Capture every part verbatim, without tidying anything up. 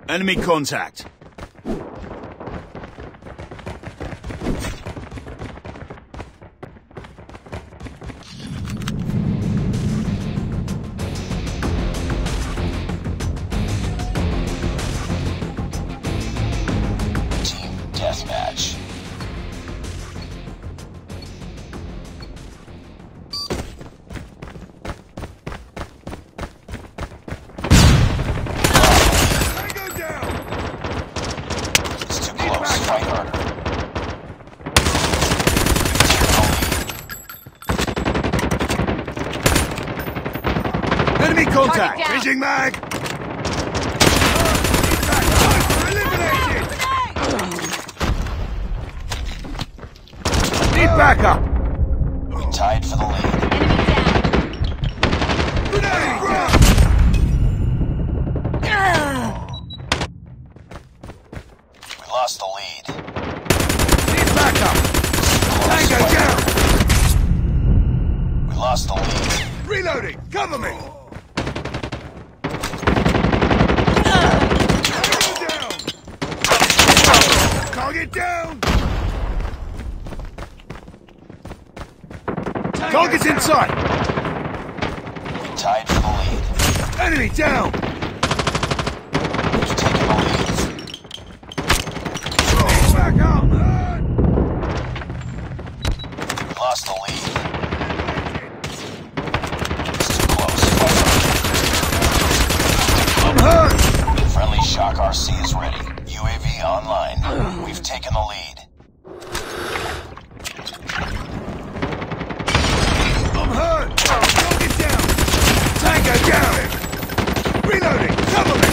Enemy contact. Team deathmatch. Enemy contact! Fishing mag! Eliminated! Need backup! We tied for the lead. Enemy down! We lost the lead. Need backup! Tango down! We lost the lead. Reloading! Cover me! Target down! Target's in sight! We tied for the lead. Enemy down! We've taken the lead. Back up! We lost the lead. It's too close. I'm hurt! Friendly Shock R C is ready. U A V online. We've taken the lead. I'm hurt! Target down! Tango down! Reloading! Cover me!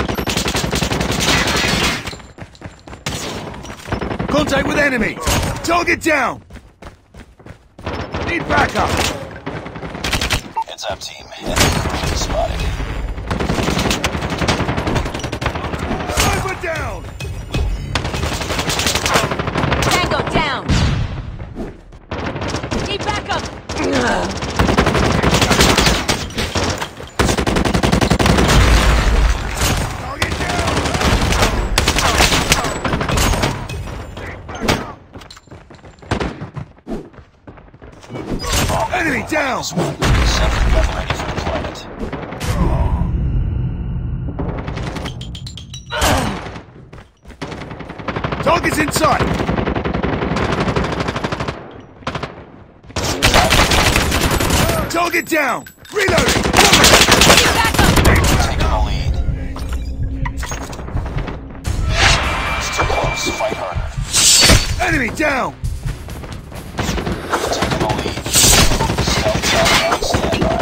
Contact with enemy! Target down! Need backup! Heads up, team. Enemy cruiser spotted. Sniper down! Tango down! Need backup! Target down! Enemy down! Sentry gun ready for deployment. Target's in sight! Target down! Reloading! Cover! Need backup! Taking the lead. It's too close. Fight harder. Enemy down! Taking the lead. Stealth chopper on standby.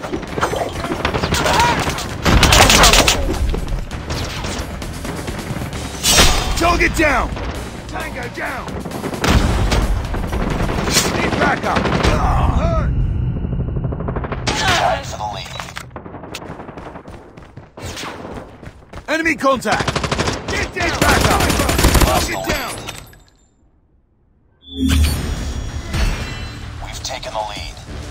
Target down! Tango down! Need backup! I'm hurt! Tied for the lead. Enemy contact! Get down! Backup! Lost the Get lead. down! We've taken the lead.